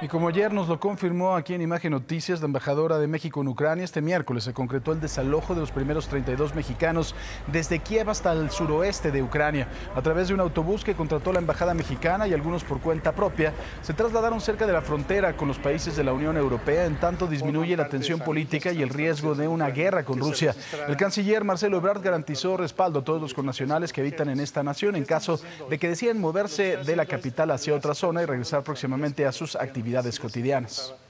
Y como ayer nos lo confirmó aquí en Imagen Noticias, la embajadora de México en Ucrania, este miércoles se concretó el desalojo de los primeros 32 mexicanos desde Kiev hasta el suroeste de Ucrania. A través de un autobús que contrató la embajada mexicana y algunos por cuenta propia, se trasladaron cerca de la frontera con los países de la Unión Europea, en tanto disminuye la tensión política y el riesgo de una guerra con Rusia. El canciller Marcelo Ebrard garantizó respaldo a todos los connacionales que habitan en esta nación en caso de que decidan moverse de la capital hacia otra zona y regresar próximamente a sus actividades cotidianas.